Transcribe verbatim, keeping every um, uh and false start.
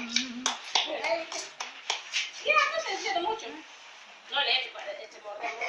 Ya, no se enciende mucho. No le eches este mordón.